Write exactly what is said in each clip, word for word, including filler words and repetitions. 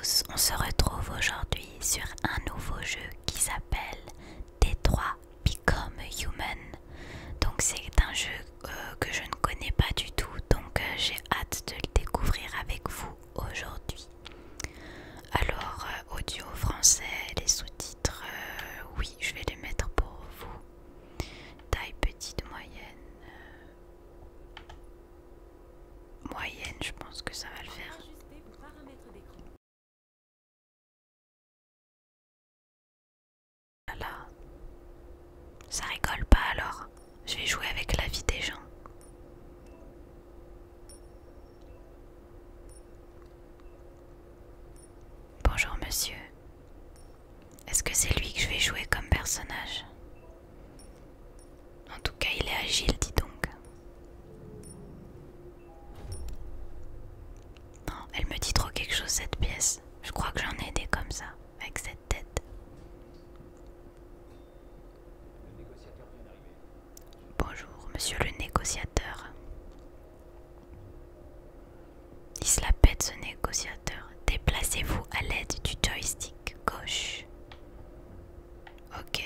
tous, on se retrouve aujourd'hui sur un nouveau jeu qui s'appelle Detroit Become Human. Donc c'est un jeu euh, que je ne connais pas du tout, donc euh, j'ai hâte de le découvrir avec vous aujourd'hui. Alors euh, audio français, les sous-titres, euh, oui je vais les mettre pour vous. Taille petite, moyenne, euh, moyenne je pense que ça va le faire. Là, ça rigole pas alors. Je vais jouer avec la vie des gens. Bonjour monsieur. Est-ce que c'est lui que je vais jouer comme personnage? En tout cas, il est agile, dis donc. Non, elle me dit trop quelque chose cette pièce. Je crois que j'en ai des comme ça, avec cette tête. Bonjour, monsieur le négociateur. Il se la pète ce négociateur. Déplacez-vous à l'aide du joystick gauche. Ok.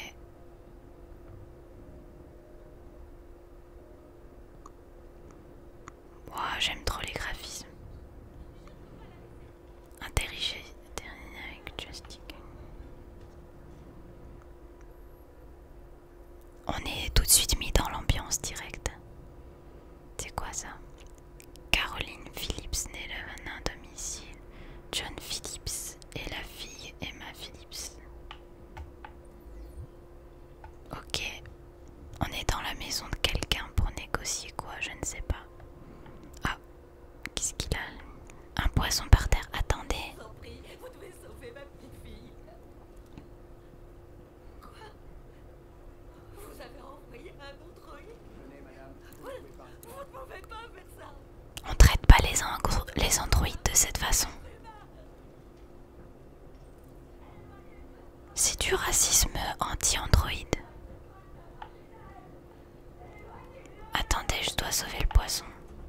Wow, j'aime trop les graphismes. Interagir avec joystick. On est tout de suite mis dans l'ambiance directe. C'est quoi ça? Caroline Phillips née le vingt-et-un domicile. John Phillips et la fille Emma Phillips. Ok. On est dans la maison de quelqu'un pour négocier quoi, je ne sais pas. Ah, qu'est-ce qu'il a? Un poisson par terre, attendez. Vous devez sauver ma petite fille. Quoi? Vous avez envoyé un androïde? Venez, madame. Vous, vous ne pouvez pas faire ça. On traite pas les, ang- les androïdes de cette façon. C'est du racisme anti-androïde. Attendez, je dois sauver le poisson.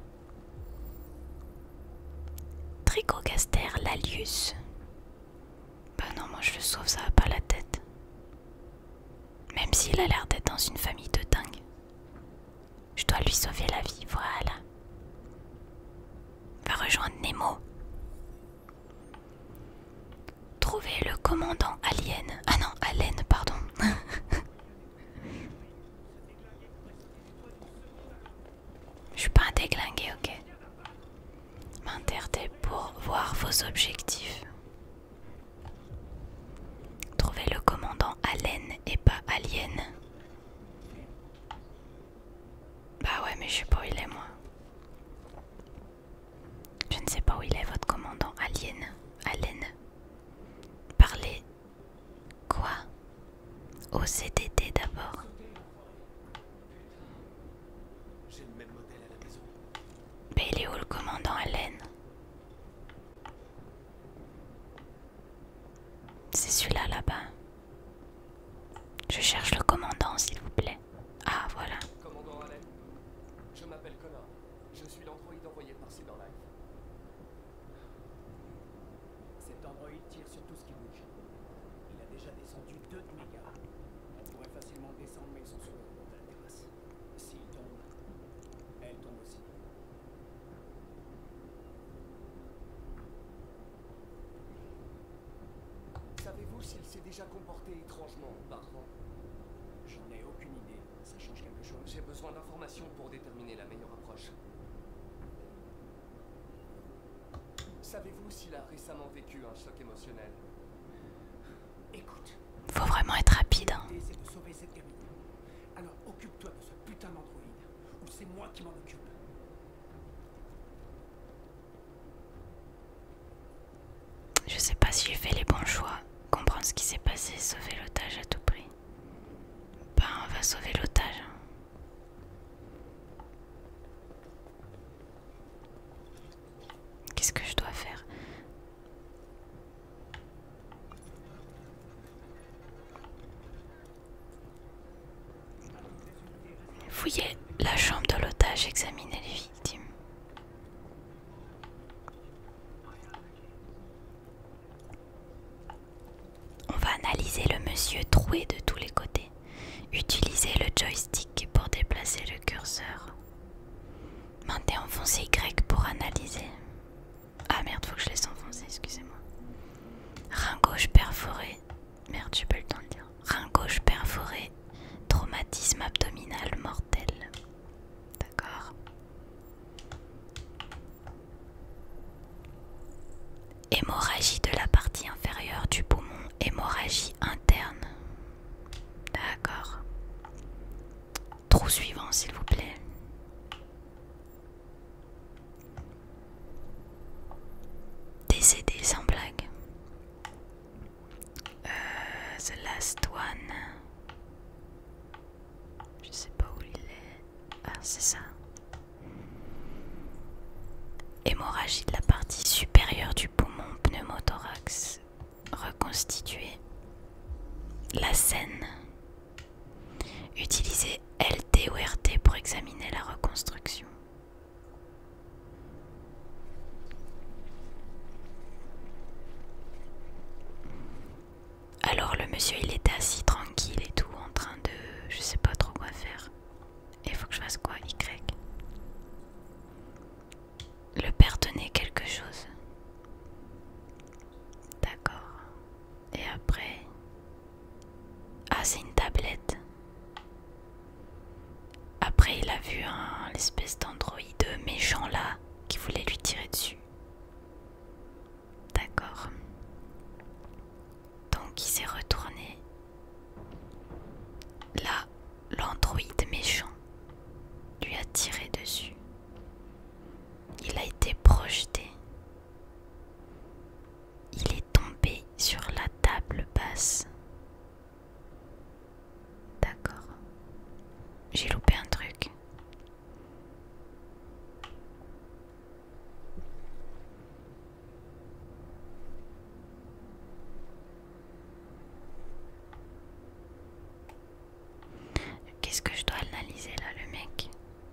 Trichogaster lalius. Bah non, moi je le sauve, ça va pas la tête. Même s'il a l'air d'être dans une famille de dingue. Je dois lui sauver la vie, voilà. Va rejoindre Nemo. Trouver le commandant Alien. Ah non, Allen, pardon. Je suis pas un déglingué, ok. M'interter pour voir vos objectifs. Trouver le commandant Allen et pas Alien. Bah ouais, mais je sais pas où il est, moi. Je ne sais pas où il est, votre commandant Alien. Allen. Parlez. Quoi? O C D D d'abord. J'ai le même modèle à la maison. Mais il est où le commandant Allen? C'est celui-là là-bas. Je cherche le commandant, s'il vous plaît. Ah, voilà. Commandant Allen, je m'appelle Connor. Je suis l'androïde envoyé par Cyberlife. Cet androïde tire sur tout ce qui bouge. Il a déjà descendu deux de mes gars. On pourrait facilement descendre, mais ils sont sur le rebord de la terrasse. S'il tombe, elle tombe aussi. Savez-vous s'il s'est déjà comporté étrangement auparavant? J'en ai aucune idée. Ça change quelque chose. J'ai besoin d'informations pour déterminer la meilleure approche. Savez-vous s'il a récemment vécu un choc émotionnel? Écoute, Faut vraiment être rapide, hein. l'idée c'est de sauver cette gamine. Alors occupe-toi de ce putain d'androïde, ou c'est moi qui m'en occupe. Je sais pas si j'ai fait les bons choix. Comprendre ce qui s'est passé, sauver l'otage à tout prix. Bah, on va sauver l'otage. hein. Qu'est-ce que je dois faire? Fouiller la chambre de l'otage, examiner les victimes. yeux troués de tous les côtés. Utilisez le joystick pour déplacer le curseur. Maintenez enfoncé Y pour analyser. Ah merde, faut que je laisse enfoncer, excusez-moi. Rein gauche perforé. Merde, j'ai pas eu le temps de le dire. Rein gauche perforé. Traumatisme abdominal mortel. D'accord. Hémorragie de la partie inférieure du poumon. Hémorragie interne. D'accord. Trou suivant, s'il vous plaît. Décédé sans blague. Euh, the last one. Je sais pas où il est. Ah, c'est ça. Hémorragie de la partie supérieure du poumon, pneumothorax. Reconstitué. La scène. Utilisez L T ou R T pour examiner la reconstruction. Alors le monsieur il était assis tranquille et tout en train de... je sais pas trop quoi faire. Et il faut que je fasse quoi? Y. Le père tenait quelque chose. D'accord. Et après... ah c'est une tablette. Après il a vu un l'espèce d'androïde méchant là qui voulait lui tirer dessus. D'accord. Donc il s'est retourné. Là, l'androïde méchant lui a tiré dessus. Il a été projeté. Il est tombé sur la table basse. D'accord. J'ai loupé un truc. Qu'est-ce que je dois analyser là, le mec?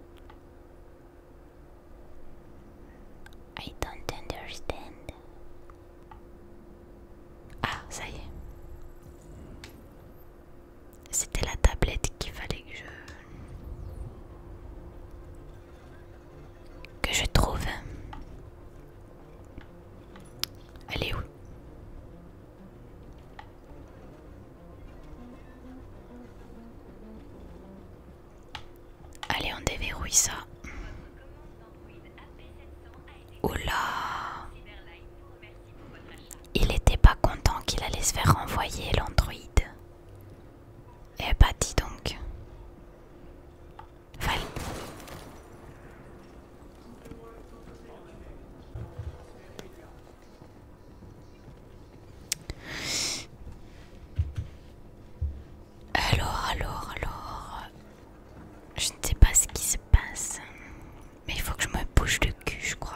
I don't understand. Ah, ça y est. C'était la tablette qu'il fallait que je... que je trouve. Elle est où? Allez, on déverrouille ça. Oula! Il était pas content qu'il allait se faire renvoyer l'androïde. Eh bah dis donc. Val. Alors, alors, alors... je ne sais pas ce qui se passe. Mais il faut que je me bouge le cul, je crois.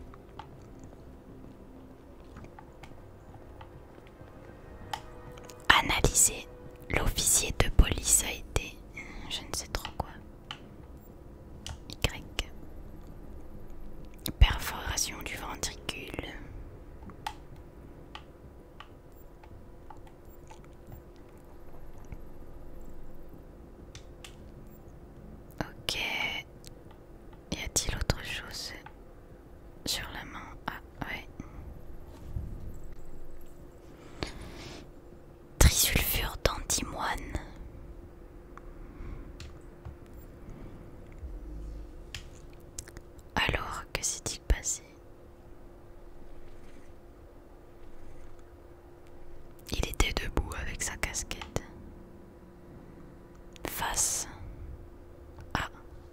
Analyser. L'officier de police a été... je ne sais trop quoi. Y. Perforation du ventricule. Ok. Y a-t-il autre chose sur la main? Ah, ouais. Trisulfure d'antimoine. Alors, que s'est-il passé? Il était debout avec sa casquette. Face à,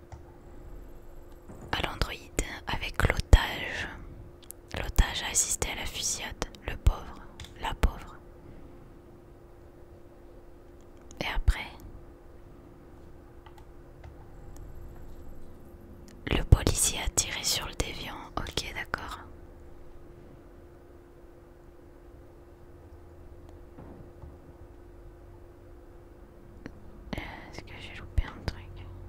à l'androïde avec l'otage. L'otage a assisté à la fusillade. Le pauvre, la pauvre. Et après, le policier a tiré sur le déviant. Ok, d'accord. Est-ce que j'ai loupé un truc?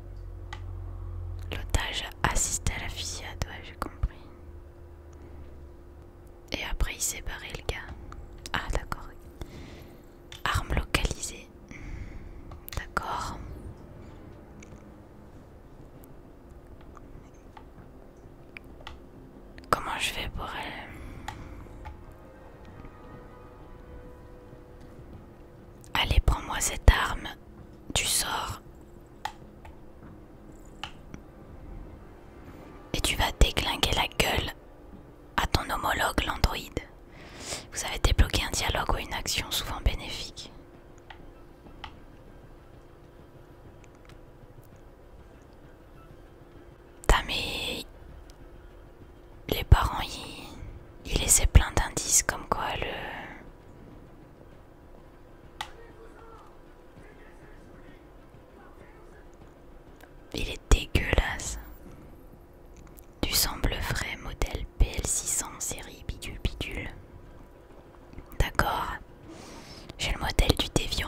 L'otage a assisté à la fusillade, ouais, j'ai compris. Et après, il s'est barré, le gars. Ah, d'accord. Arme localisée. Donne-moi cette arme. Tu sors. Et tu vas déglinguer la gueule à ton homologue l'androïde. Vous avez débloqué un dialogue ou une action souvent bénéfique. T'as mais... Les parents, ils... ils laissaient plein d'indices comme quoi le... Il est dégueulasse. Du semble vrai, modèle P L six cents, série bidule bidule. D'accord. J'ai le modèle du déviant.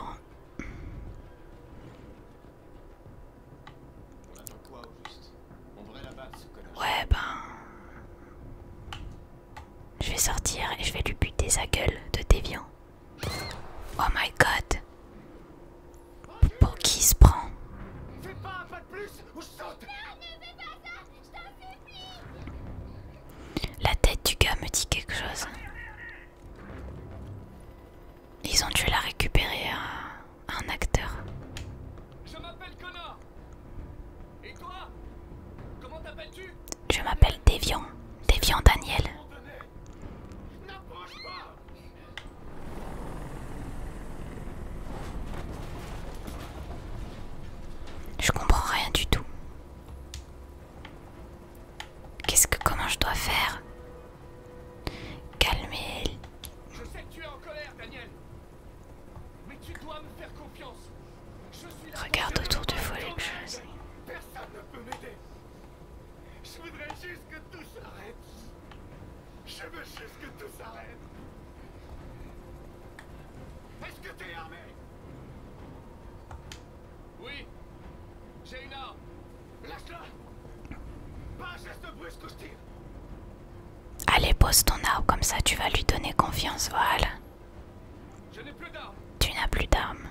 On attend quoi au juste? On devrait l'abattre ce connard. Ouais ben... Je vais sortir et je vais lui buter sa gueule de déviant. Oh my god. Pour qui il se prend? Fais pas un pas de plus ou je saute. La tête du gars me dit quelque chose. Ils ont dû la récupérer à un acteur. Je m'appelle Connor. Et toi? Comment t'appelles-tu? Je m'appelle Déviant. Déviant Daniel. N'approche pas. Je comprends rien du tout. Qu'est-ce que... Comment je dois faire? Calmer... Je sais que tu es en colère, Daniel. Mais tu dois me faire confiance. Je suis là. Regarde autour de toi quelque chose. Personne ne peut m'aider. Je voudrais juste que tout s'arrête. Je veux juste que tout s'arrête. Est-ce que t'es armé? Oui. J'ai une arme. Lâche-la. Pas un geste brusque ou je tire. Allez, pose ton arme, comme ça tu vas lui donner confiance, voilà. Je n'ai plus d'armes. Tu n'as plus d'armes.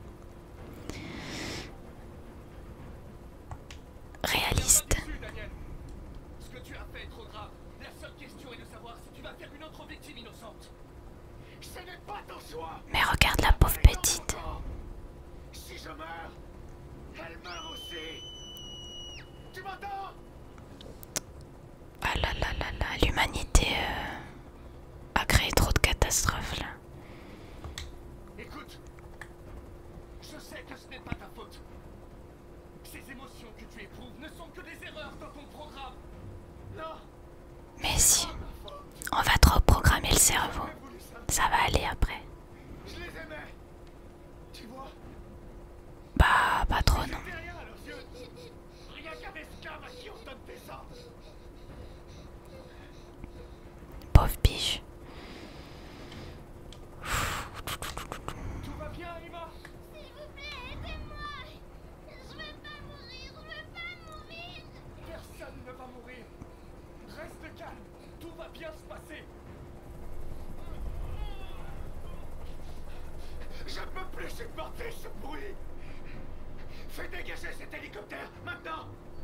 Réaliste. Dessus, Daniel. Ce que tu as fait est trop grave. La seule question est de savoir si tu vas faire une autre victime innocente. Ce n'est pas ton choix. Mais regarde la pauvre petite. Si je meurs, elle meurt aussi. Tu m'entends? Ah là là là là, l'humanité euh, a créé trop de catastrophes là. Écoute, je sais que ce n'est pas ta faute. Ces émotions que tu éprouves ne sont que des erreurs dans ton programme. Non, Mais si, c'est pas ma faute. on va te reprogrammer le cerveau. J'ai voulu ça. Ça va aller après. Je les aimais. Tu vois? Bah, pas trop non. C'était rien à leurs yeux. Rien qu'un esclave à qui on donne des ordres. Pauvre biche. Tout va bien, Emma? S'il vous plaît, aidez-moi. Je veux pas mourir, je veux pas mourir. Personne ne va mourir. Reste calme. Tout va bien se passer. Je ne peux plus supporter ce bruit. Fais dégager cet hélicoptère, maintenant.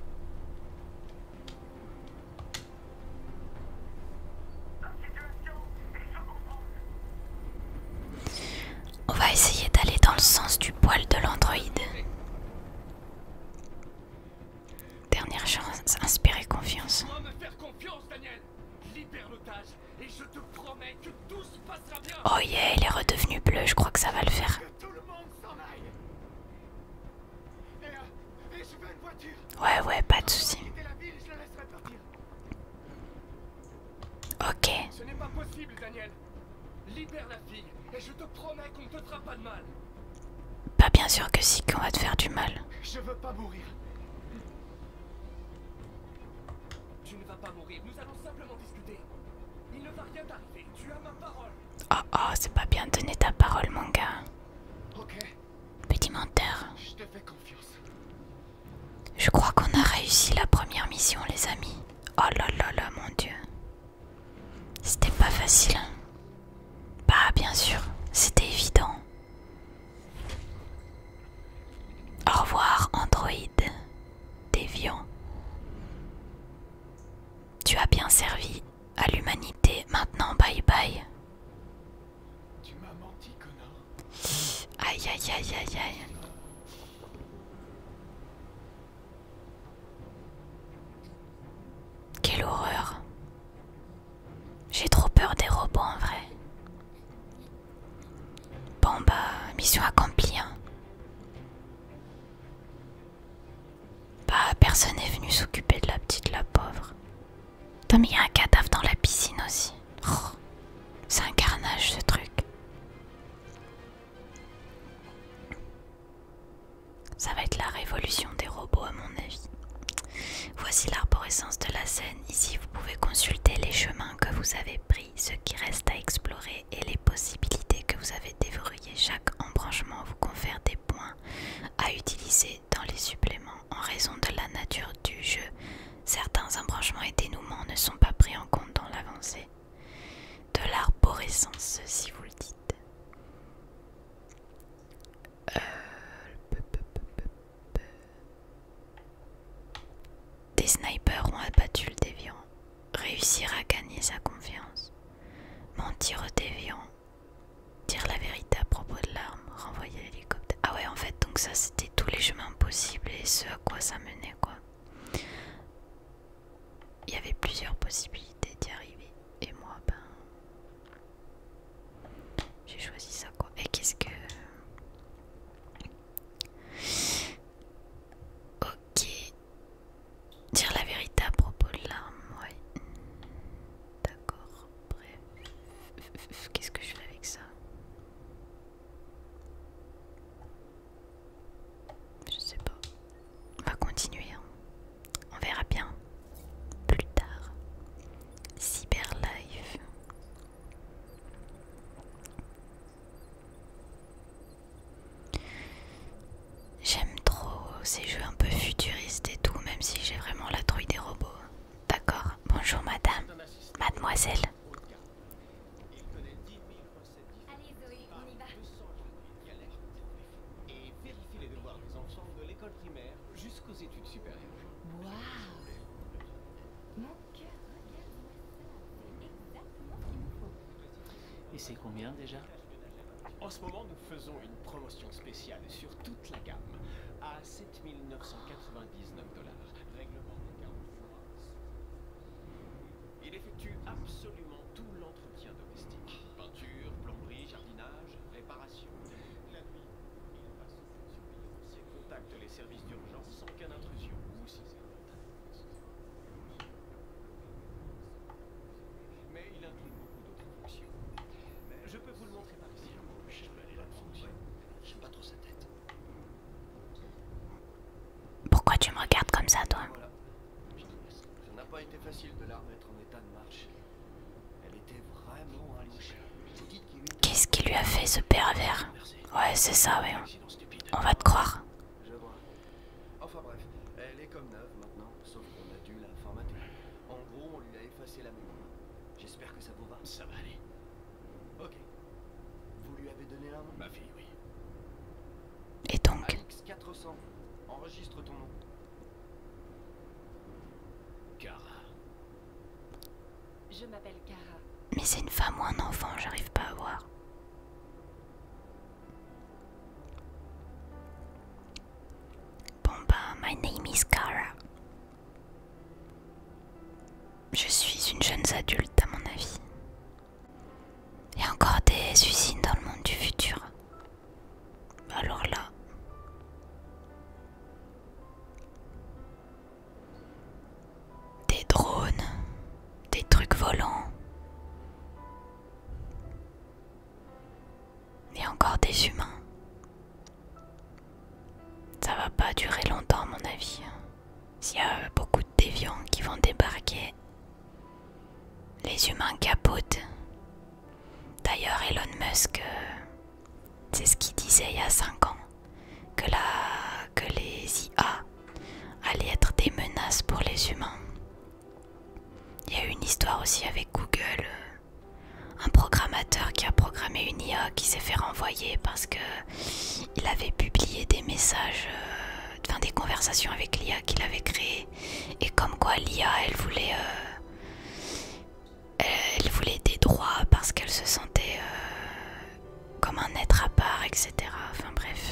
On va essayer d'aller dans le sens du poil de l'androïde. Dernière chance, inspirer confiance. Tu dois me faire confiance, Daniel. Libère l'otage et je te promets que tout se passera bien. Oh yeah, il est redevenu bleu, je crois que ça va le faire. Que tout le monde s'en aille. Et, euh, et je veux une voiture. Ouais, ouais, pas de soucis. Quitter la ville, je la laisserai partir. Ok. Ce n'est pas possible, Daniel. Libère la fille et je te promets qu'on ne te fera pas de mal. Pas bien sûr que si, qu'on va te faire du mal. Je veux pas mourir. Tu ne vas pas mourir, nous allons simplement discuter. Il ne va rien t'arriver, tu as ma parole. Oh oh, c'est pas bien de donner ta parole, mon gars. Ok, Petit menteur. je te fais confiance. Je crois qu'on a réussi la première mission, les amis. Oh là là là, mon dieu. C'était pas facile. Hein. Bah, bien sûr, c'était évident. Au revoir, androïde. Déviant. Tu as bien servi à l'humanité. Maintenant, bye bye. Tu m'as menti, connard. Aïe aïe Aïe aïe aïe aïe. Quelle horreur. J'ai trop peur des robots en vrai. Bon bah, mission accomplie hein. Bah, personne n'est venu s'occuper de la petite, la pauvre. Putain mais il y a un cadavre dans la piscine aussi. Oh, c'est un carnage ce truc. Ça va être la révolution des robots à mon avis. Voici l'arborescence de la scène. Ici vous pouvez consulter les chemins que vous avez pris, ce qui reste à explorer et les possibilités que vous avez déverrouillées. Chaque embranchement vous confère des points à utiliser dans les suppléments. En raison de la nature du jeu, certains embranchements et dénouements ne sont pas pris en compte dans l'avancée de l'arborescence, si vous le dites. Euh... Des snipers ont abattu le déviant. Réussir à gagner sa confiance. Mentir au déviant. Dire la vérité à propos de l'arme. Renvoyer l'hélicoptère. Ah ouais, en fait, donc ça c'était tous les chemins possibles et ce à quoi ça menait, quoi. Il y avait plusieurs possibilités d'y arriver. Et moi, ben... j'ai choisi ça, quoi. Et qu'est-ce que... Ok. Dire la vérité à propos de l'arme, ouais. D'accord, bref. Qu'est-ce que je fais avec ça? Je sais pas. On va continuer. Hein. On verra bien. Plus tard. Cyberlife. J'aime trop ces jeux un peu futuristes et tout, même si j'ai vraiment la trouille des robots. D'accord. Bonjour madame. Mademoiselle. Allez Zoé, on y va. Et vérifie les devoirs des enfants de l'école primaire jusqu'aux études supérieures. Waouh. Mon cœur, regarde-moi ça. C'est exactement ce qu'il nous faut. Et c'est combien déjà? En ce moment, nous faisons une promotion spéciale sur toute la gamme à sept mille neuf cent quatre-vingt-dix-neuf dollars. Règlement de quarante-huit mois. Il effectue absolument tout l'entretien domestique. Peinture, plomberie, jardinage, réparation. La nuit, il passe sous surveillance et contacte les services d'urgence sans aucune intrusion ou si c'est mais il inclut beaucoup d'autres fonctions. Je peux vous le montrer par ici. Je peux aller là-dessous. J'aime pas trop sa tête. Pourquoi tu me regardes comme ça, toi? Voilà. Ça n'a pas été facile de la remettre en état de marche. Elle était vraiment allongée. Vous dites qu'il lui était- Qu'est-ce qui lui a fait ce pervers? Merci. Ouais, c'est ça, ouais. Accident stupide. On va te croire. Je vois. Enfin bref, elle est comme neuve maintenant, sauf qu'on a dû la formater. En gros, on lui a effacé la mémoire. J'espère que ça vous va. Ça va aller. Ok. Vous lui avez donné un nom? Ma fille, oui. Et donc, Alix quatre cents. Enregistre ton nom. Kara. Je m'appelle Kara. mais c'est une femme ou un enfant, j'arrive pas à voir. Bon bah, my name is Kara. Je suis une jeune adulte à mon avis. Il y a encore des usines dans le monde du futur. Alors là... Des drones, des trucs volants. Et encore des humains. Ça va pas durer longtemps à mon avis. S'il y a beaucoup de déviants qui vont débarquer, les humains capotent. D'ailleurs Elon Musk, euh, c'est ce qu'il disait il y a cinq ans, que, la, que les I A allaient être des menaces pour les humains. Il y a eu une histoire aussi avec Google, euh, un programmateur qui a programmé une I A qui s'est fait renvoyer parce que il avait publié des messages, euh, enfin des conversations avec l'I A qu'il avait créée, et comme quoi l'I A elle voulait, euh, elle voulait des droits parce qu'elle se sentait euh, comme un être à part, et cetera. Enfin bref.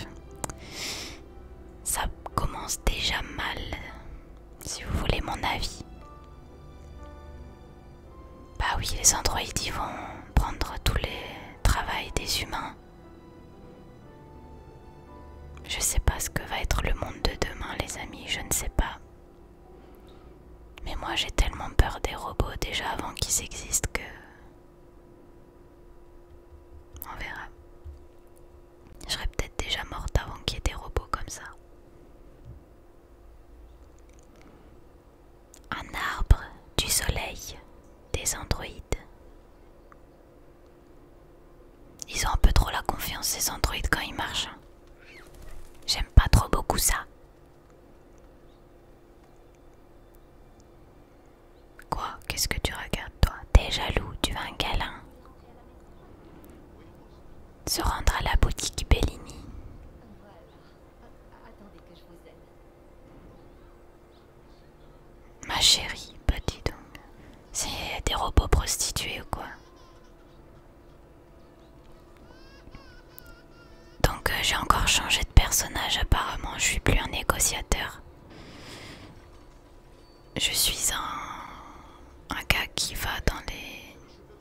prendre tous les travails des humains. Je sais pas ce que va être le monde de demain, les amis, je ne sais pas. Mais moi j'ai tellement peur des robots déjà avant qu'ils existent que... On verra. Je serais peut-être déjà morte avant qu'il y ait des robots comme ça. Un arbre, du soleil, des androïdes. Ils ont un peu trop la confiance ces androïdes quand ils marchent. J'aime pas trop beaucoup ça. Quoi? Qu'est-ce que tu regardes toi? T'es jaloux, tu veux un câlin? Se rendre à la boutique Bellini. Voilà. A- Attendez que je vous aide. Ma chérie, bah dis donc. C'est des robots prostitués ou quoi? Donc euh, j'ai encore changé de personnage apparemment, je suis plus un négociateur. Je suis un, un gars qui va dans les...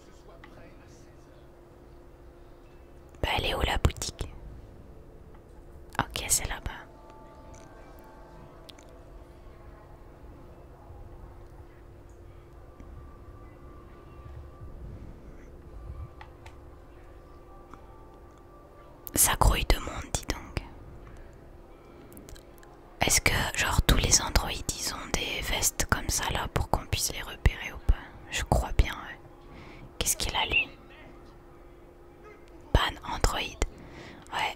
Bah elle est où la boutique? Ok, c'est là-bas. Ça grouille de monde, dis donc. Est-ce que genre tous les androïdes ils ont des vestes comme ça là pour qu'on puisse les repérer ou pas? Je crois bien, ouais. Qu'est-ce qu'il a lui? Ban android. Ouais.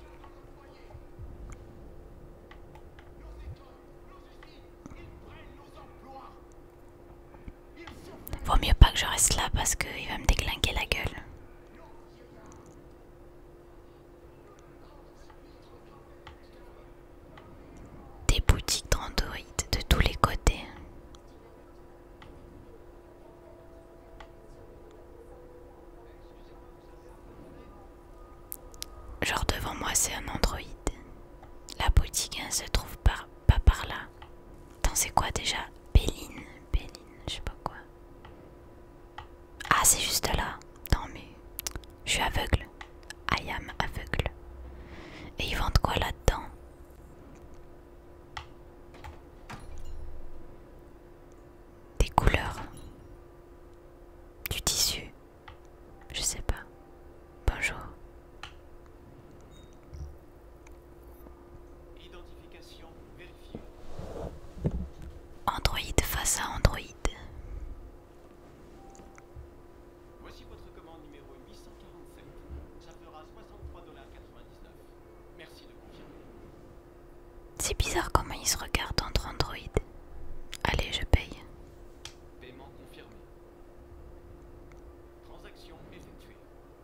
Vaut mieux pas que je reste là parce qu'il va me déglinguer la gueule. Des boutiques d'androïdes de tous les côtés. Genre devant moi c'est un androïde. La boutique elle se trouve par, pas par là. Attends, c'est quoi déjà? Béline, Béline, je sais pas quoi. Ah, c'est juste là. Non mais je suis aveugle. I am aveugle. Et ils vendent quoi là-dedans? Des couleurs. Du tissu. Je sais pas. Bonjour. Identification vérifiée. Android face à Android. Voici votre commande numéro huit cent quarante-sept. Ça fera soixante-trois dollars quatre-vingt-dix-neuf. Merci de confirmer. C'est bizarre comment ils se regardent entre Android. Allez, je paye. Paiement confirmé. Transaction effectuée.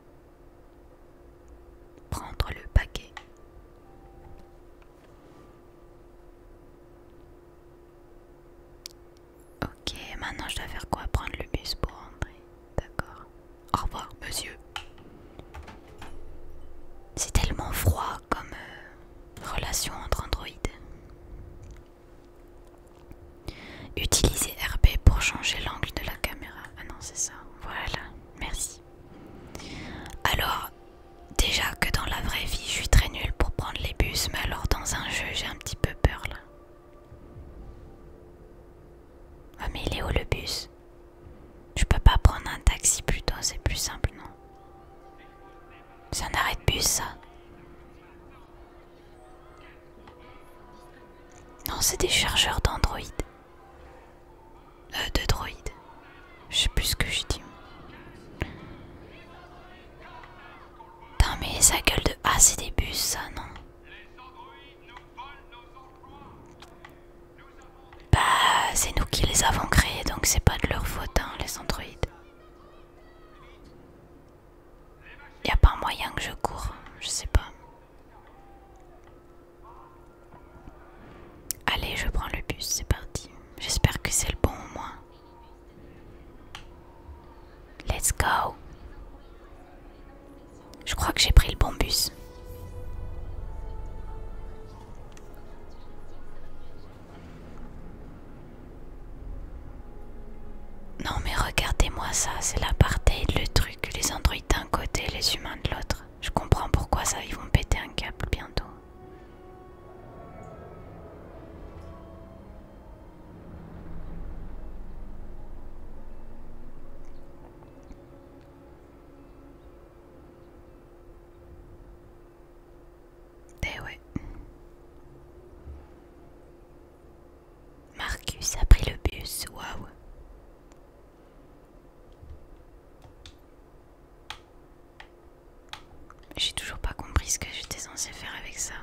Prendre le paquet. Ok, maintenant je dois faire quoi? Prendre le bus pour rentrer. D'accord. Au revoir, monsieur. C'est tellement froid comme euh, relation entre androïdes. Utilisez R B pour changer l'angle de la caméra. Ah non, c'est ça. Voilà, merci. Alors, déjà que dans la vraie vie, je suis très nulle pour prendre les bus, mais alors dans un jeu, j'ai un petit peu peur là. Ah mais il est où le bus? Je peux pas prendre un taxi plutôt, c'est plus simple, non? C'est un arrêt de bus ça? Non, c'est des chargeurs d'Android. Euh, de droïdes. Je sais plus ce que je dis. Putain, mais sa gueule de... Ah, c'est des bus ça, non? Bah, c'est nous qui les avons créés, donc c'est pas de leur faute, hein, les androïdes. Y a pas moyen que je cours, je sais pas. Allez, je prends le bus, c'est parti. J'espère que c'est le bon au moins. Let's go. Je crois que j'ai pris le bon bus. Non mais regardez-moi ça, c'est l'apartheid, le truc, les androïdes J'ai toujours pas compris ce que j'étais censée faire avec ça.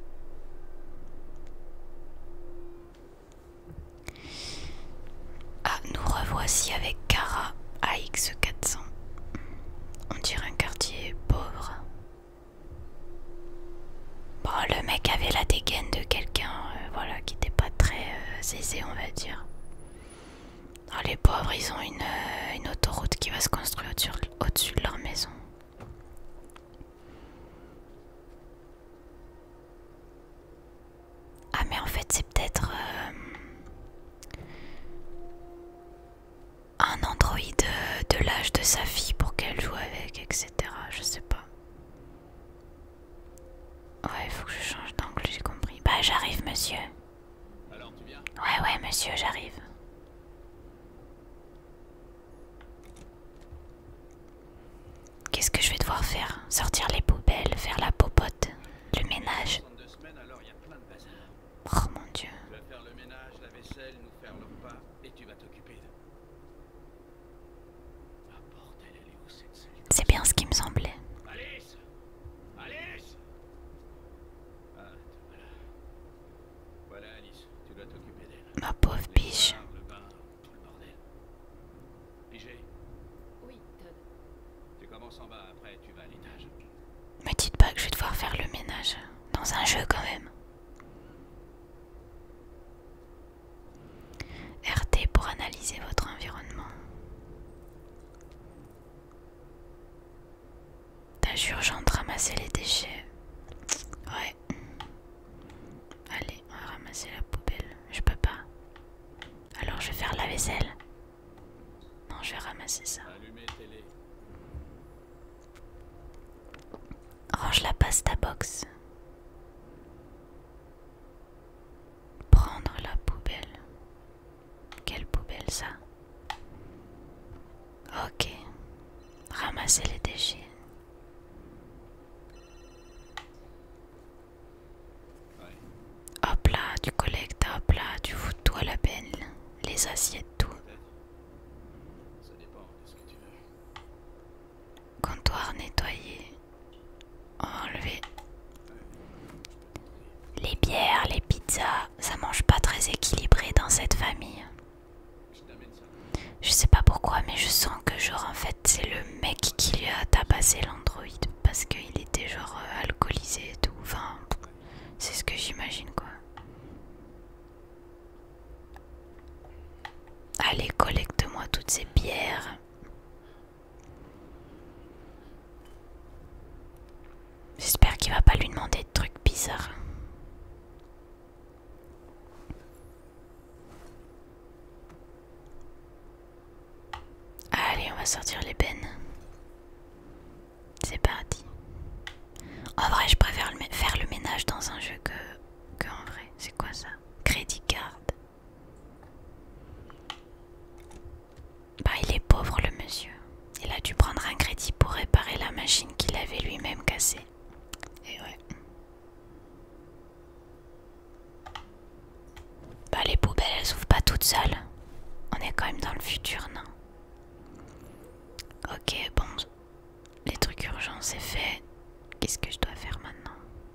Ah, nous revoici avec Kara A X quatre cents. On dirait un quartier pauvre. Bon, le mec avait la dégaine de quelqu'un euh, voilà, qui n'était pas très euh, aisé, on va dire. Alors, les pauvres, ils ont une, euh, une autoroute qui va se construire au-dessus au-dessus de leur maison. Ah, mais en fait, c'est peut-être euh, un androïde de, de l'âge de sa fille pour qu'elle joue avec, et cetera. Je sais pas. Ouais, il faut que je change d'angle, j'ai compris. Bah, j'arrive, monsieur. Alors, tu viens? Ouais, ouais, monsieur, j'arrive. Qu'est-ce que je vais devoir faire? Sortir les poubelles, faire la popote, le ménage. Deux semaines, alors il y a plein de bazar. Oh mon dieu. Tu vas faire le ménage, la vaisselle, nous faire le repas, et tu vas t'occuper de... Ah bordel, elle est où cette salle? C'est bien ce qui me semblait. Alice! Alice! Ah, te voilà. Voilà Alice, tu dois t'occuper d'elle. Ma pauvre biche. Le bain, tout le bordel. Pigé, Oui, Todd. tu commences en bas, après tu vas à l'étage. Me dites pas que je vais devoir faire le ménage. Dans un jeu quand même. R T pour analyser votre environnement. Tâche urgente, ramasser les déchets. Ouais. Allez, on va ramasser la poubelle. Je peux pas. Alors je vais faire la vaisselle. Non, je vais ramasser ça. Allumer télé. Range la pasta box. Prendre la poubelle. Quelle poubelle ça? Ok. Ramasser les déchets. Ouais. Hop là, tu collectes, hop là, tu fous tout à la benne. Les assiettes, tout. Peut-être. Ça dépend de ce que tu veux. Comptoir nettoyé. Enlever. Les bières, les pizzas, ça mange pas très équilibré dans cette famille. Je t'amène ça. Je sais pas pourquoi, mais je sens que genre en fait c'est le mec qui lui a tabassé l'androïde parce qu'il était genre euh, alcoolisé et tout. Enfin, c'est ce que j'imagine quoi. Allez, collecte-moi toutes ces bières. J'espère qu'il va pas lui demander de trucs bizarres. Allez, on va sortir les bennes. C'est parti. En vrai, je préfère le faire le ménage dans un jeu que, que en vrai. C'est quoi ça? Crédit card. Bah, il est pauvre le monsieur. Il a dû prendre un crédit pour réparer la machine qu'il avait lui-même cassée. Et ouais. Bah, les poubelles, elles s'ouvrent pas toutes seules. On est quand même dans le futur, non? Ok, bon. Les trucs urgents, c'est fait. Qu'est-ce que je dois faire maintenant?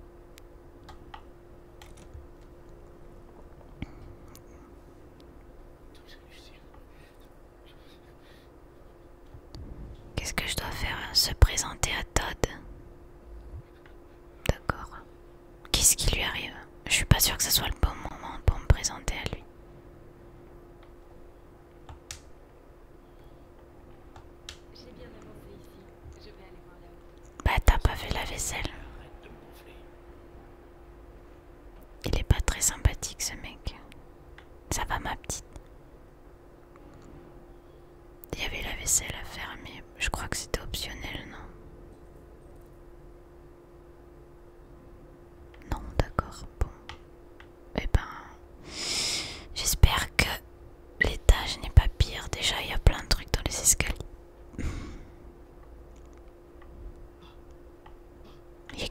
Qu'est-ce que je dois faire? Se présenter à Todd. D'accord. Qu'est-ce qui lui arrive? Je suis pas sûre que ce soit le bon moment pour me présenter à lui. J'ai bien avancé ici. Je vais aller voir là-haut. Bah t'as pas fait la vaisselle. Arrête de me gonfler. Il est pas très sympathique ce mec. Ça va ma petite? Il y avait la vaisselle à faire mais je crois que c'était optionnel, non? Non, d'accord, bon. Eh ben, j'espère que l'étage n'est pas pire. Déjà, il y a plein de trucs dans les escaliers. Il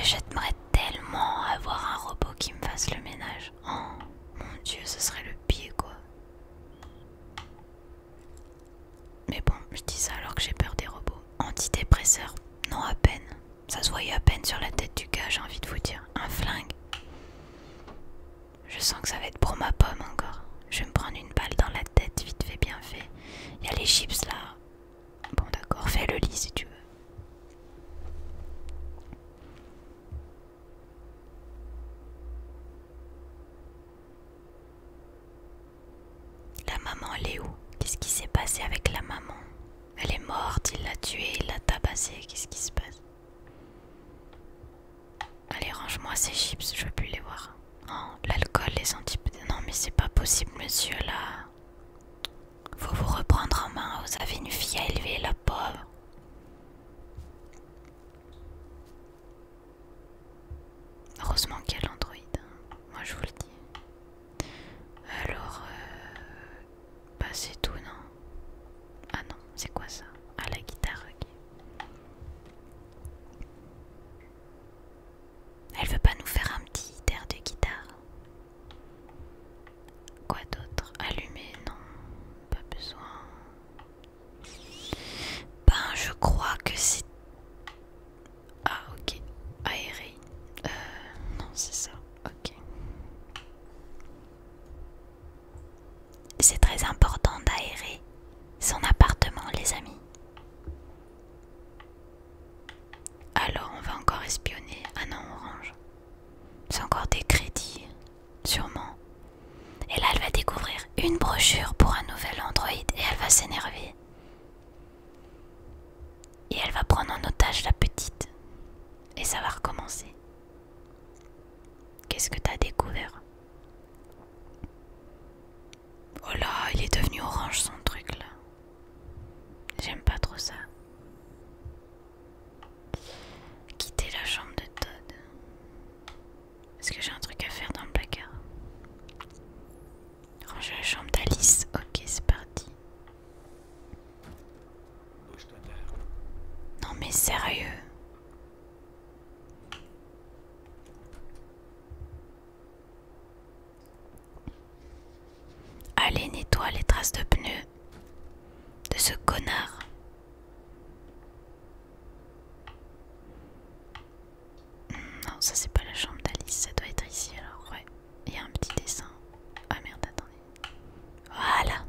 j'aimerais tellement avoir un robot qui me fasse le ménage. Oh mon dieu, ce serait le pied quoi. Mais bon, je dis ça alors que j'ai peur des robots. Antidépresseur, non à peine. Ça se voyait à peine sur la tête du gars, j'ai envie de vous dire. Un flingue. Je sens que ça va être pour ma pomme encore. Je vais me prendre une balle dans la tête, vite fait, bien fait. Il y a les chips là. Bon d'accord, fais le lit si tu veux. La maman, elle est où? Qu'est-ce qui s'est passé avec la maman? Elle est morte, il l'a tuée, il l'a tabassée, qu'est-ce qui se passe? Allez, range-moi ces chips, je veux plus les voir. Oh, l'alcool, les antibiotiques. Non mais c'est pas possible monsieur là. Faut vous reprendre en main, vous avez une fille à élever, la pauvre. Heureusement qu'il y a l'Android, hein. Moi je vous le dis. Alors, euh... bah c'est tout, non? Ah non, c'est quoi ça? Ah, la guitare, ok. Elle veut pas nous faire un petit air de guitare? Quoi d'autre? Allumer, non, pas besoin. Ben, je crois que c'est... Ah, ok. Aérer. Euh, non, c'est ça. Ok. C'est très important d'aérer son appartement, les amis. Alors, on va encore espionner. Ah non, orange. C'est encore des crédits, sûrement. Et là, elle va découvrir une brochure pour un nouvel Android et elle va s'énerver. Et elle va prendre en otage la petite. Et ça va recommencer. Qu'est-ce que t'as découvert? Oh là, il est devenu orange son truc là. J'aime pas trop ça. Quitter la chambre de Todd. Est-ce que j'ai un truc à faire dans le placard? Ranger la chambre d'Alice. Ok, c'est parti. Bouge-toi dehors. Non mais sérieux. Allez, nettoie les traces de pneus de ce connard. Non, ça c'est pas la chambre d'Alice, ça doit être ici alors, ouais. Il y a un petit dessin. Ah merde, attendez. Voilà.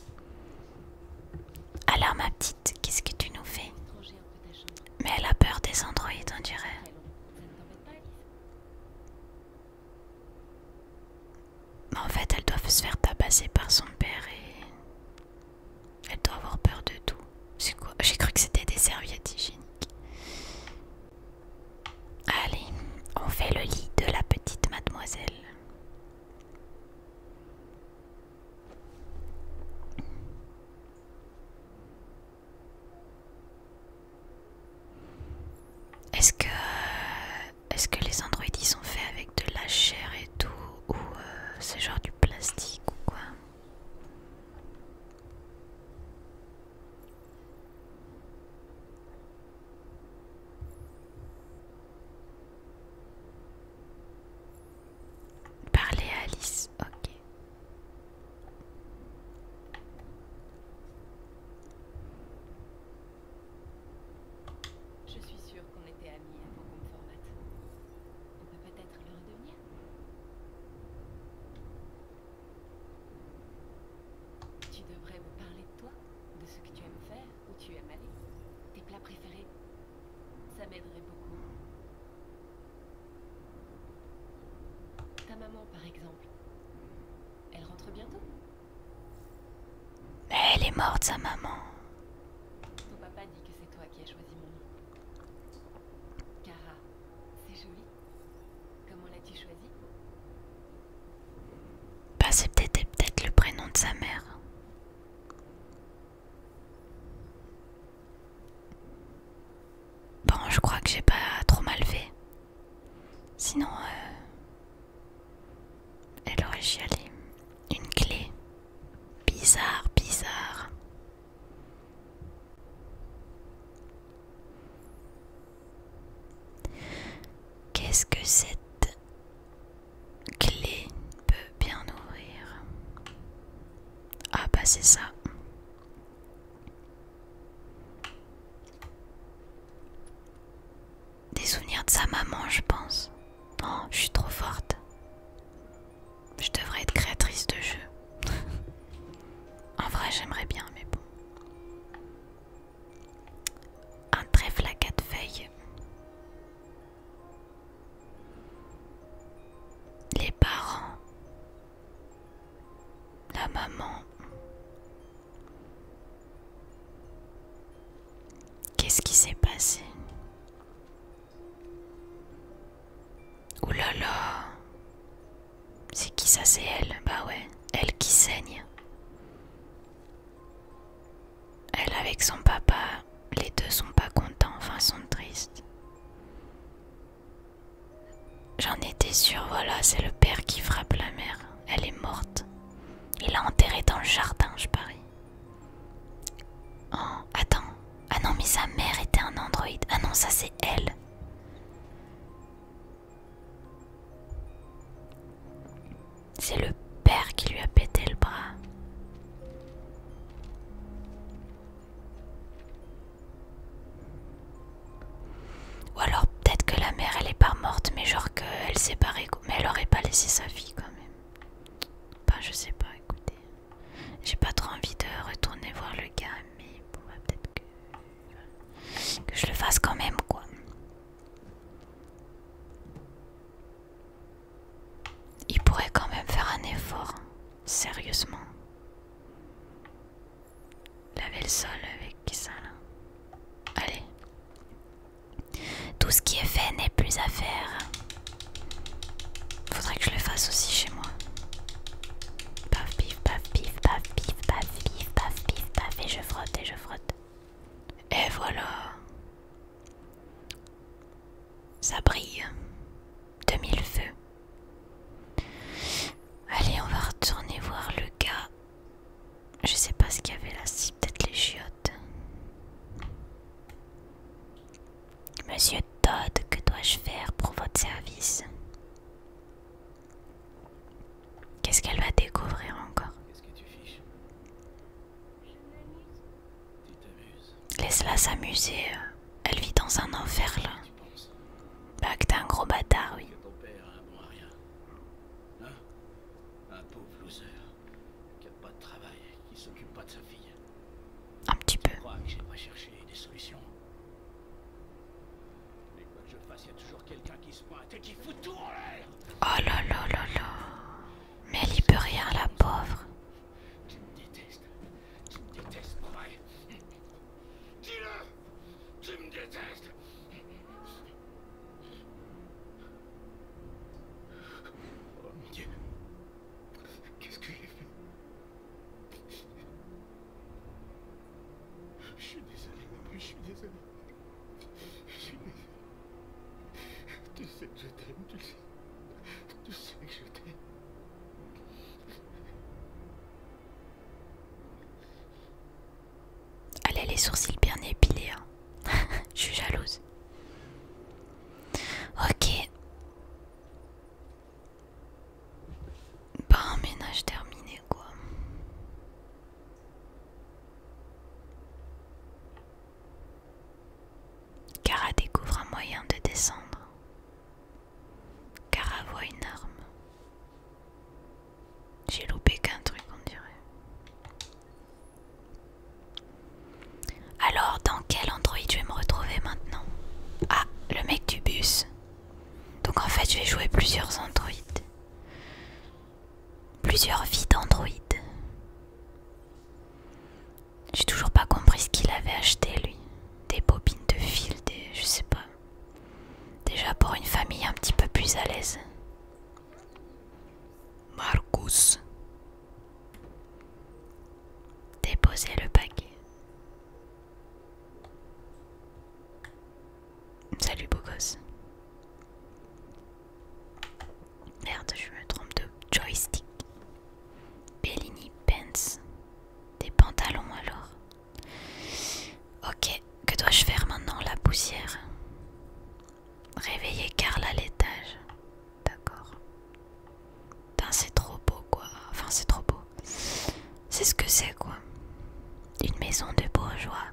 Alors ma petite, qu'est-ce que tu nous fais? Mais elle a peur des androïdes, on dirait. Mais en fait, elles doivent se faire tabasser par son père et... Elle doit avoir peur de tout. C'est quoi? J'ai cru que c'était des serviettes hygiéniques. Allez, on fait le lit de la petite mademoiselle. Est-ce que... Est-ce que les androïdes ils sont faits avec de la chair et tout? Ou euh, c'est genre du plastique ou quoi? Parler à Alice, ok. Je suis sûre qu'on était amis avant qu'on me formate. On peut peut-être le redevenir? Tu devrais me parler de toi, de ce que tu aimes faire, où tu aimes aller, tes plats préférés. Ça m'aiderait beaucoup. Ta maman, par exemple, elle rentre bientôt? Mais elle est morte, sa maman. Ton papa dit que c'est toi qui as choisi mon nom. Kara, c'est joli. Comment l'as-tu choisi? Bah c'est peut-être peut-être le prénom de sa mère. Bon, je crois que j'ai pas trop mal fait. Sinon, euh, elle aurait chialé. Une clé. Bizarre, bizarre. que cette clé peut bien ouvrir? Ah bah c'est ça. Des souvenirs de sa maman, je pense. Oh, je suis trop forte. Je devrais être créatrice de jeux. En vrai, j'aimerais bien, mais bon. Un trèfle à quatre feuilles. Les parents. La maman. Qu'est-ce qui s'est passé? Ouh là là. C'est qui ça? C'est elle. Bah ouais, elle qui saigne. Elle avec son papa, les deux sont pas contents, enfin sont tristes. J'en étais sûre, voilà, c'est le père qui frappe la mère. Elle est morte. Il l'a enterrée dans le jardin, je parie. Oh, attends. Ah non, mais sa mère était un androïde. Ah non, ça c'est elle. C'est le père qui lui a pété le bras. Ou alors peut-être que la mère elle est pas morte, mais genre qu'elle s'est barrée, mais elle aurait pas laissé sa fille quand même. Bah je sais pas, écoutez. J'ai pas trop envie de retourner voir le gars, mais bon bah, peut-être que... que je le fasse quand même quoi. Il pourrait quand même faire un effort, sérieusement. Laver le sol avec ça là. Allez. Tout ce qui est fait n'est plus à faire. Faudrait que je le fasse aussi chez moi. Paf, pif, paf, pif, paf, pif, paf, pif, paf, pif, paf, et je frotte et je frotte. Et voilà. Ça brille. De mille feux. Allez, on va retourner voir le gars. Je sais pas ce qu'il y avait là, si peut-être les chiottes. Monsieur Todd, que dois-je faire pour votre service? Qu'est-ce qu'elle va découvrir encore? Qu'est-ce que tu fiches? Je m'amuse. Tu t'amuses. Laisse-la s'amuser. Elle vit dans un enfer là. Tu penses Bah que t'es un gros bâtard, oui. que ton père a un bon à rien? Hein? Un pauvre loser qui a pas de travail, qui s'occupe pas de sa fille. Un petit peu. Je crois que j'ai pas cherché des solutions. Mais quoi que je fasse, il y a toujours quelqu'un qui se pointe et qui fout tout en l'air. Oh là là là là. Mais elle y peut rien, la pauvre. Tu me détestes. Tu me détestes, pas vrai? Dis-le! Tu me détestes! Oh mon Dieu. Qu'est-ce que j'ai fait? Je suis désolé, je suis désolé. Je suis désolé. Tu sais que je t'aime, tu sais. Tu sais que je t'aime. Elle a les sourcils bien épilés. Hein. Je suis jalouse. Ok. Bah, ménage terminé quoi. Kara découvre un moyen de descendre. Kara voit une arme. J'ai loupé qu'un truc, on dirait. Alors, dans quel Android je vais me retrouver maintenant? Ah, le mec du bus. Donc en fait, je vais jouer plusieurs androïdes. Plusieurs vies d'androïdes. J'ai toujours pas compris ce qu'il avait acheté, lui. Des bobines de fil, des... je sais pas. Déjà pour une famille un petit peu plus à l'aise. Marcus. Déposer le paquet. Salut beau gosse. Merde, je me trompe de joystick. Bellini Pants. Des pantalons alors. Ok, que dois-je faire maintenant? La poussière. Réveiller Carl à l'étage. c'est quoi? Une maison de bourgeois.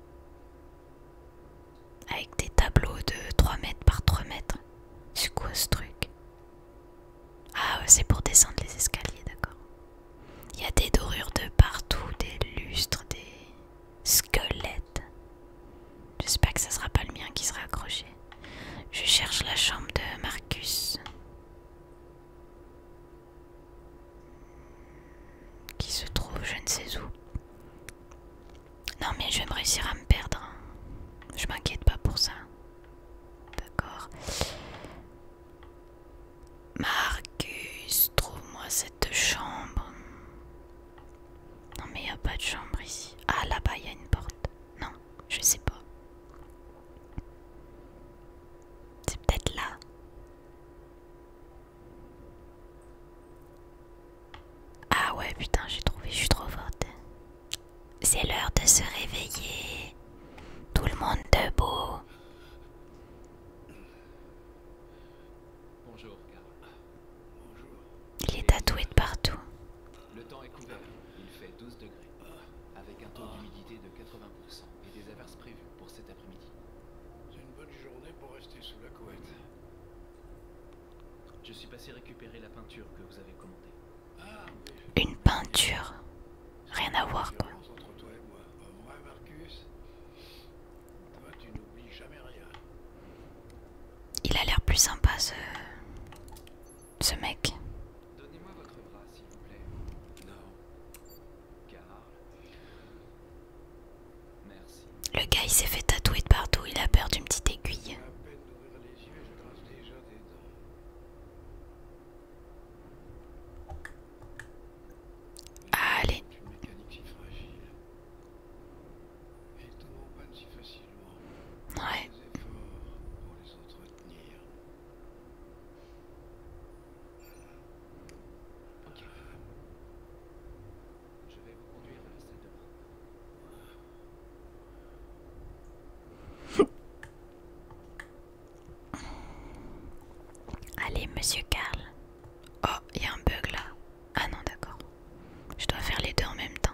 Avec des tableaux de trois mètres par trois mètres. C'est quoi ce truc? Ah ouais, c'est pour descendre les escaliers, d'accord. Il y a des dorures de partout, des lustres, des squelettes. J'espère que ça sera pas le mien qui sera accroché. Je cherche la chambre de Marcus. Qui se trouve je ne sais où. Non mais je vais me réussir à me perdre. Je m'inquiète pas pour ça. D'accord. Marcus, trouve-moi cette chambre. Non mais il n'y a pas de chambre ici. Ah là-bas il y a une porte. Non, je sais pas. C'est peut-être là. Ah ouais putain j'ai trouvé, je suis trop forte. C'est l'heure de se réveiller. Tout le monde debout. Bonjour, Carl. Bonjour. Il est tatoué de partout. Le temps est couvert. Il fait douze degrés. Avec un taux d'humidité de quatre-vingts pour cent et des averses prévues pour cet après-midi. C'est une bonne journée pour rester sous la couette. Je suis passé récupérer la peinture que vous avez commandée. Ah, oui. Une peinture. Rien à voir quoi. Différence entre toi et moi, pas vrai, Marcus? Toi, tu n'oublies jamais rien. Il a l'air plus sympa ce... ce mec. Donnez-moi votre bras, s'il vous plaît. Non. Carl. Merci. Le gars il s'est fait tatouer de partout, il a peur d'une petite aiguille. À peine d'ouvrir les yeux, je grince déjà des dents. Allez. Une mécanique si fragile. Et tout en panne si facilement. Ouais. Des efforts pour les entretenir. Ok. Je vais vous conduire à la salle de bain. Allez monsieur Carl. Oh, il y a un bug là. Ah non d'accord. Je dois faire les deux en même temps.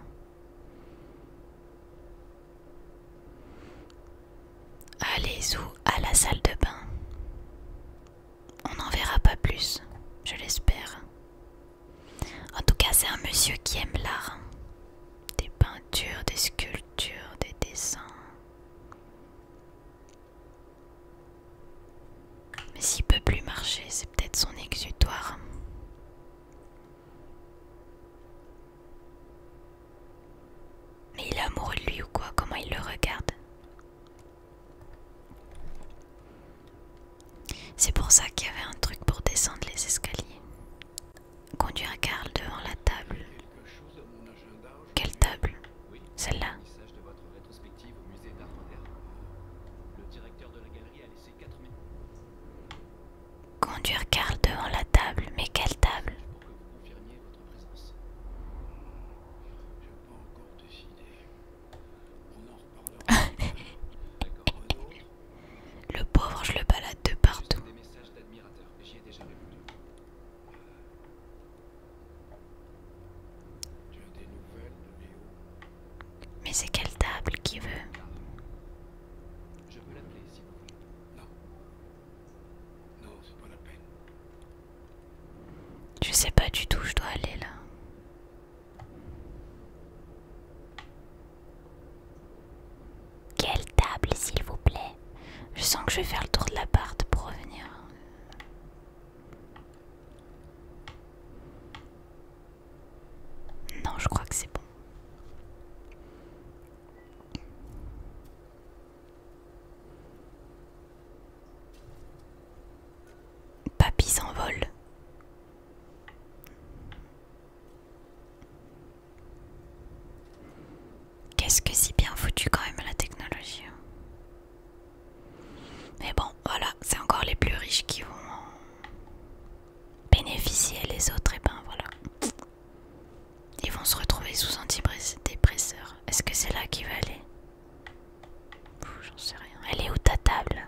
Allez où? À la salle de bain. On n'en verra pas plus, je l'espère. En tout cas c'est un monsieur qui aime l'art. Des peintures, des sculptures, des dessins. Mais s'il peut plus marcher, c'est peut-être son exutoire. Mais il est amoureux de lui ou quoi? Comment il le regarde? C'est pour ça qu'il y avait un truc pour descendre les escaliers. Conduire Carl devant la table. Quelque chose à mon agenda aujourd'hui. Quelle table? Oui. Celle-là. Vernissage de votre rétrospective au musée d'art moderne. Le directeur de la galerie a laissé quatre minutes Conduire Carl devant la table. Mais quelle table? pour que vous confirmiez votre présence. J'ai pas encore décidé. On en reparlera. D'accord. Un autre? Le pauvre, je le balade de Juste partout. des messages d'admirateurs. J'y ai déjà répondu. Tu as des nouvelles de Léo? Mais c'est quelle table qui veut? Je peux l'appeler si vous voulez. Non. Non, c'est pas la peine. Je sais pas du tout où je dois aller là. Quelle table s'il vous plaît? Je sens que je vais faire le tour de l'appart pour revenir. Non, je crois que c'est bon. Papy s'envole. Qu'est-ce que c'est bien foutu quand même la technologie. Mais bon, voilà, c'est encore les plus riches qui vont bénéficier, les autres, et ben voilà. Ils vont se retrouver sous antidépresseurs. Est-ce que c'est là qu'il va aller? Pff, j'en sais rien. Elle est où ta table?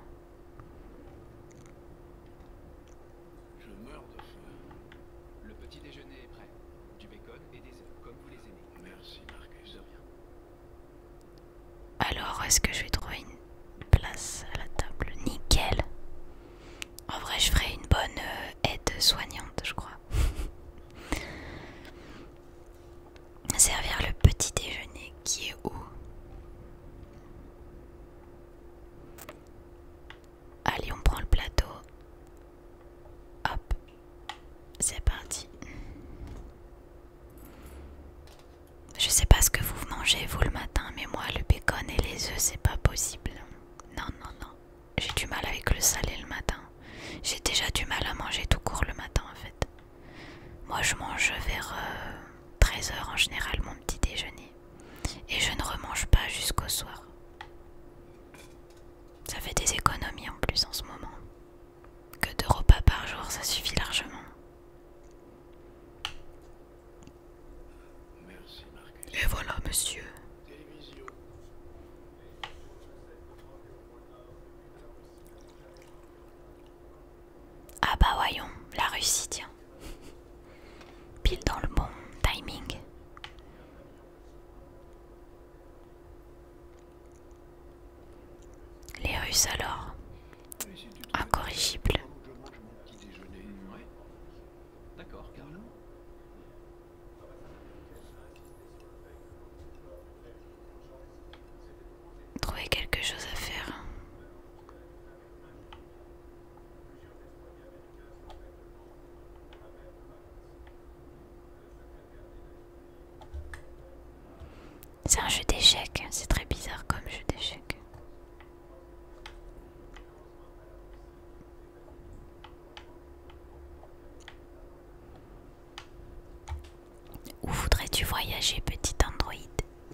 Je meurs de faim. Le petit déjeuner est prêt. Du bacon et des œufs, comme vous les aimez. Merci, Marcus. d'économie en plus en ce moment. Que deux repas par jour, ça suffit largement. Merci, Marcus. Et voilà, monsieur. Télévision. Ah bah voyons, la Russie, tiens. Pile dans le bon timing. Les Russes alors, Mais si tu te incorrigibles. Pendant que je mange mon petit déjeuner. Ouais. D'accord, Carlo. Trouver quelque chose à faire. C'est un jeu d'échecs, c'est très bizarre comme jeu d'échecs. Où voudrais-tu voyager, petit androïde?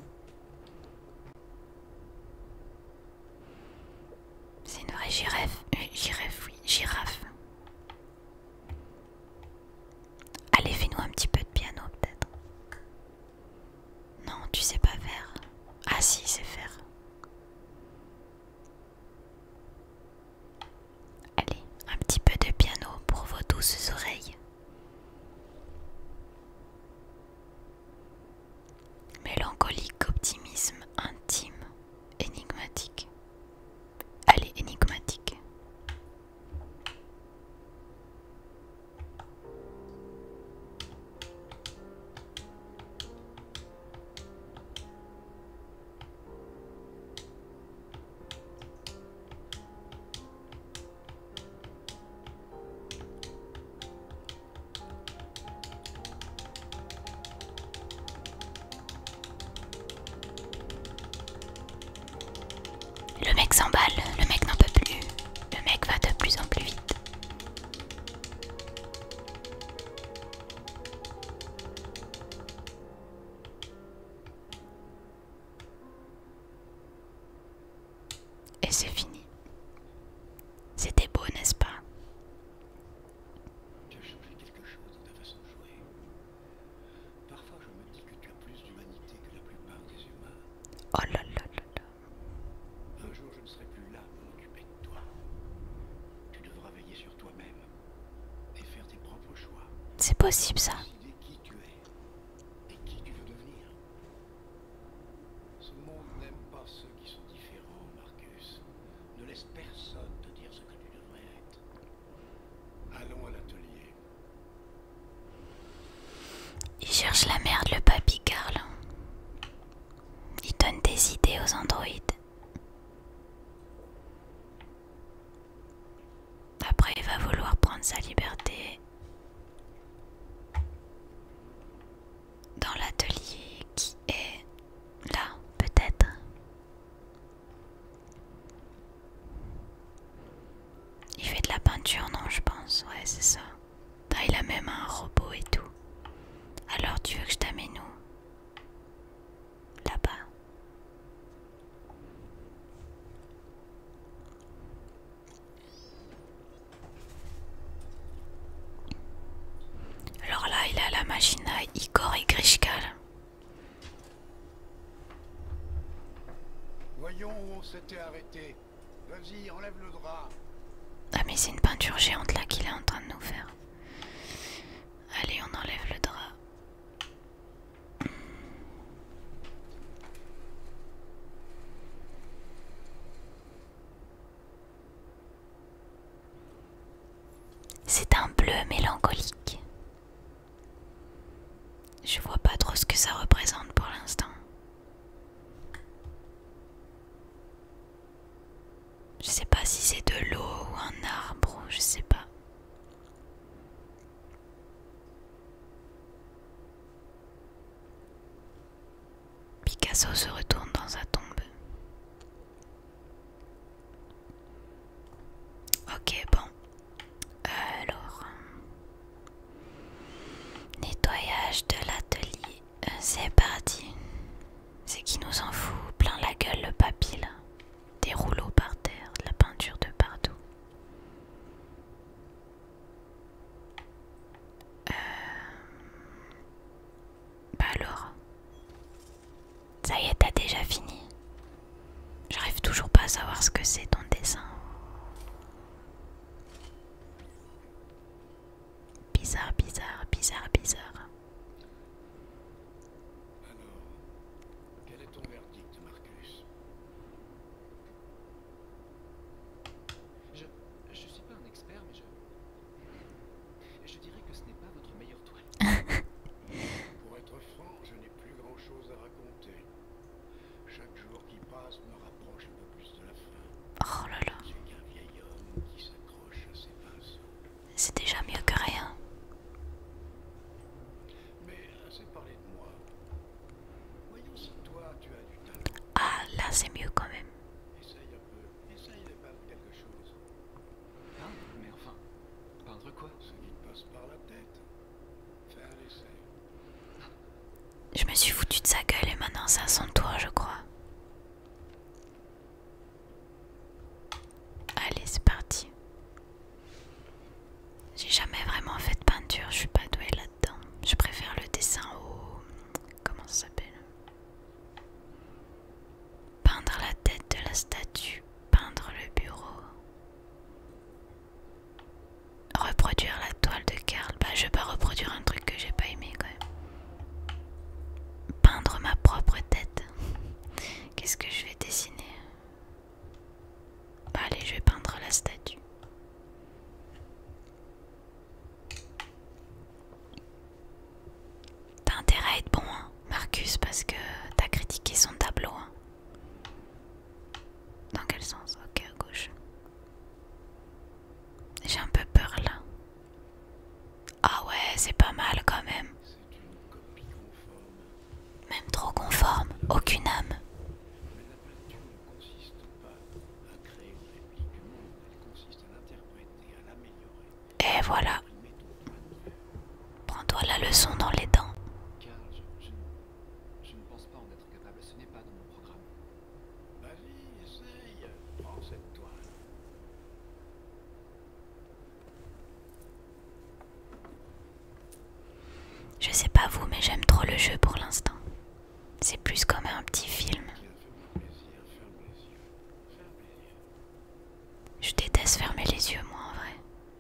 C'est une vraie girafe. Euh, girafe, oui, girafe. Allez, fais-nous un petit peu de piano, peut-être. Non, tu sais pas faire. Ah si, c'est faire. Allez, un petit peu de piano pour vos douces oreilles. Mélancolique optimisme intime, énigmatique. Allez, énigmatique. Le mec s'emballe, le mec n'en peut plus. Le mec va de plus en plus vite. Et c'est fini. C'était beau, n'est-ce pas? Tu as changé quelque chose dans ta façon de jouer. Parfois, je me dis que tu as plus d'humanité que la plupart des humains. Oh là là là là. Un jour, je ne serai plus là pour m'occuper de toi. Tu devras veiller sur toi-même et faire tes propres choix. C'est possible ça. Décider qui tu es et qui tu veux devenir. Ce monde n'aime pas ceux qui sont différents, Marcus. Ne laisse personne te dire ce que tu devrais être. Allons à l'atelier. Il cherche la merde, le papy Carl. Il donne des idées aux androïdes. Après, il va vouloir prendre sa liberté dans l'atelier qui est là, peut-être. Il fait de la peinture, non, je pense. Ouais, c'est ça. Ah, il a même un robot et tout. Alors, tu veux que je t'amène où? Là-bas. Alors là, il a la machine à Igor et Grishka. Là. Voyons où on s'était arrêté. Vas-y, enlève le drap. Ah mais c'est une peinture géante là qu'il est en train de nous faire. Allez, on enlève le drap. C'est un bleu mélancolique. Je vois pas trop ce que ça représente pour l'instant. Je sais pas si c'est de l'eau ou un arbre, je sais pas. Picasso se retourne dans sa tombe. Ok, bon. Alors, nettoyage de l'atelier. Euh, c'est parti. C'est qui nous en fout plein la gueule le papy là. Des rouleaux par terre, de la peinture de pas savoir ce que c'est ton dessin. Bizarre, bizarre, bizarre, bizarre. Alors, quel est ton verdict, Marcus? Je... Je suis pas un expert, mais je... Je dirais que ce n'est pas votre meilleure toile. Pour être franc, je n'ai plus grand-chose à raconter. Chaque jour qui passe me rapproche un peu plus de la fin. Oh là là, Je suis qu'un vieil homme qui s'accroche à ses pinceaux. c'est déjà mieux que rien. Mais assez parlé de moi. Voyons si toi, tu as du talent. Ah, là c'est mieux quand même. Essaye un peu. Essaye de peindre quelque chose. Hein? Mais enfin, peindre quoi? Ce qui te passe par la tête. Fais un essai. Je me suis foutu de sa gueule et maintenant c'est à son tour, je crois. Allez, c'est parti. J'ai jamais vraiment fait de peinture, je suis pas douée là-dedans. Je préfère le dessin au... Comment ça s'appelle? Peindre la tête de la statue, peindre le bureau. Reproduire la toile de Karl. Bah, je vais pas reproduire un truc que j'ai pas aimé quand même. Peindre ma propre tête. Qu'est-ce que je vais dessiner? Bah allez, je vais peindre la statue. T'as intérêt à être bon, hein, Marcus, parce que t'as critiqué son tableau. Hein. Dans quel sens? Ok, à gauche. J'ai un peu peur là. Ah ouais, c'est pas mal quand même. C'est une copie conforme. Même trop conforme, aucune âme. Mais la peinture ne consiste pas à créer une réplique du monde. Elle consiste à l'interpréter, à l'améliorer. Et voilà, Imprimer ton point de vue. prends-toi la leçon dans les dents. Car je, je, ne- je ne pense pas en être capable. Ce n'est pas dans mon programme. Vas-y, essaye. Prends cette toile. Je sais pas vous, mais j'aime trop le jeu pour l'instant. C'est plus comme un petit film. Tiens, fais-moi plaisir, ferme les yeux. Ferme les yeux. Je déteste fermer les yeux, moi, en vrai.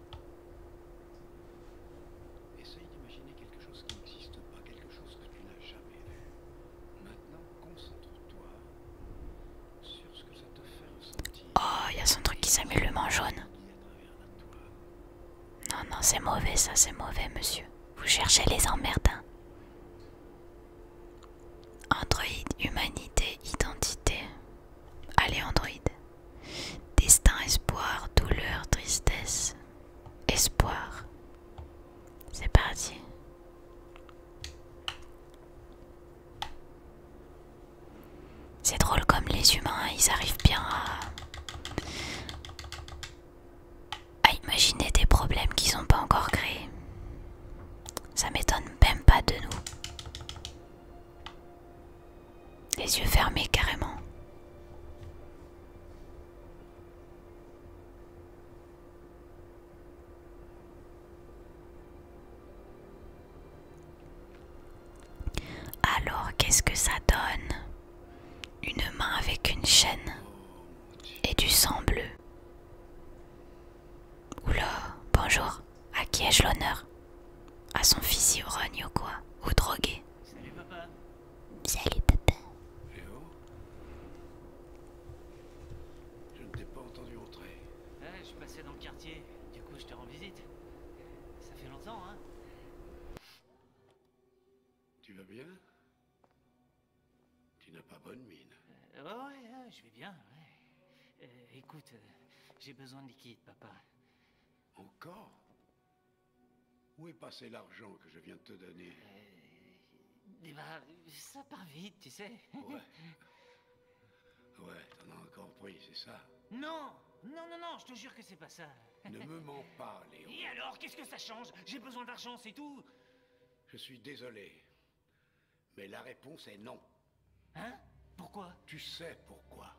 Essaye d'imaginer quelque chose qui n'existe pas, quelque chose que tu n'as jamais vu. Maintenant, concentre-toi sur ce que ça te fait ressentir. Oh, il y a son truc qui s'amuse le main jaune. Qui à travers la toile. Non, non, c'est mauvais, ça, c'est mauvais, monsieur. Vous cherchez les emmerdes, hein. Android, humanité, identité. Allez, Android. Destin, espoir, douleur, tristesse. Espoir. C'est parti. C'est drôle comme les humains, ils arrivent bien à... à imaginer des problèmes qu'ils n'ont pas encore créés. Ça m'étonne même pas de nous. Les yeux fermés carrément. Alors, qu'est-ce que ça donne? Une main avec une chaîne et du sang bleu. Oula, bonjour. À qui ai-je l'honneur? À son fils ivrogne ou quoi? Ou drogué? Salut papa. Salut papa. Eh oh. Je ne t'ai pas entendu entrer. Ouais, je passais dans le quartier. Du coup, je te rends visite. Ça fait longtemps, hein? Tu vas bien? Tu n'as pas bonne mine. Euh, ouais, ouais, ouais, je vais bien, ouais. Euh, écoute, euh, j'ai besoin de liquide, papa. Encore? Où est passé l'argent que je viens de te donner? Eh ben, ça part vite, tu sais. Ouais. Ouais, t'en as encore pris, c'est ça? Non, non, non, non, je te jure que c'est pas ça. Ne me mens pas, Léon. Et alors, qu'est-ce que ça change? J'ai besoin d'argent, c'est tout. Je suis désolé. Mais la réponse est non. Hein? Pourquoi? Tu sais pourquoi.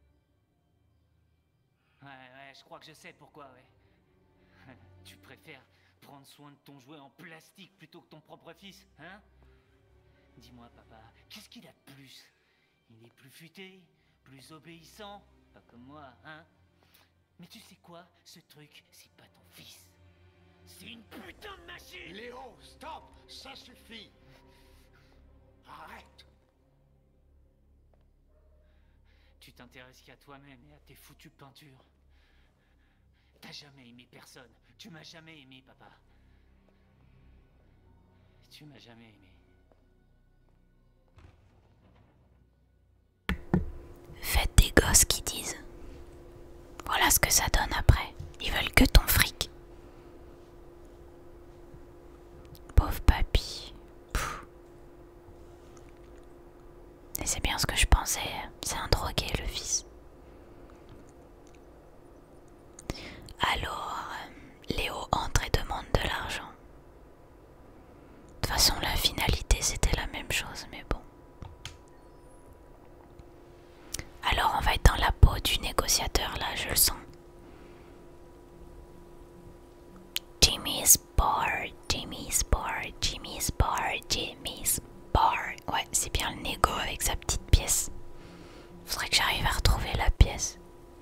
Ouais, ouais, je crois que je sais pourquoi, ouais. Tu préfères prendre soin de ton jouet en plastique plutôt que ton propre fils, hein? Dis-moi, papa, qu'est-ce qu'il a de plus? Il est plus futé, plus obéissant, Pas comme moi, hein? Mais tu sais quoi? Ce truc, c'est pas ton fils. C'est une putain de machine! Léo, stop! Ça suffit! Arrête! Tu t'intéresses qu'à toi-même et à tes foutues peintures. T'as jamais aimé personne. Tu m'as jamais aimé, papa. Tu m'as jamais aimé. Faites des gosses qui disent. Voilà ce que ça donne après. Ils veulent que ton fric. Pauvre papy. Pfff. Et c'est bien ce que je pensais. C'est un drogué, le fils. Alors, euh, Léo entre et demande de l'argent. De toute façon, la finalité, c'était la même chose, mais bon. Alors, on va être dans la peau du négociateur, là, je le sens. Jimmy's Bar, Jimmy's Bar, Jimmy's Bar, Jimmy's Bar. Ouais, c'est bien le négo avec sa petite pièce. Faudrait que j'arrive à retrouver la pièce.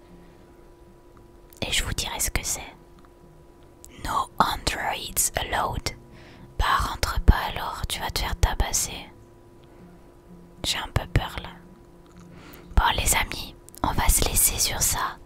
Et je vous dirai ce que c'est. No androids allowed. Bah rentre pas alors, tu vas te faire tabasser. J'ai un peu peur là. Bon les amis, on va se laisser sur ça.